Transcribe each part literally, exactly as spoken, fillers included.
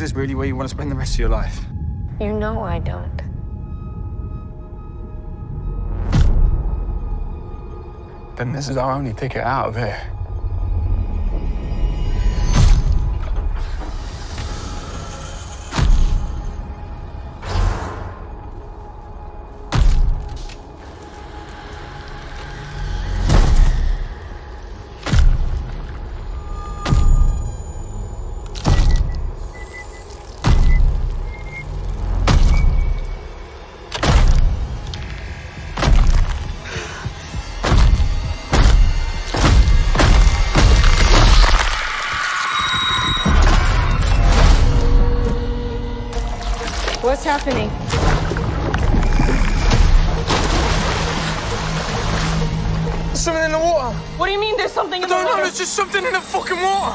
this really where you want to spend the rest of your life? You know I don't. Then this is our only ticket out of here. What's happening? There's something in the water. What do you mean there's something in I the don't water? know, there's just something in the fucking water.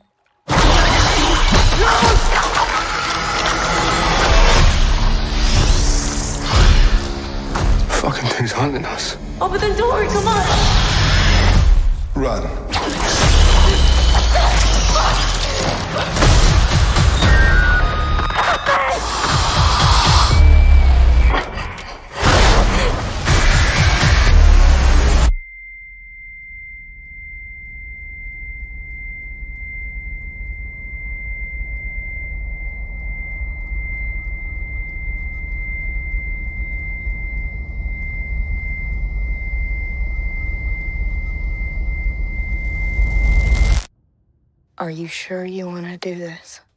Fucking thing's hunting us. Open the door, come on. Run. Are you sure you want to do this?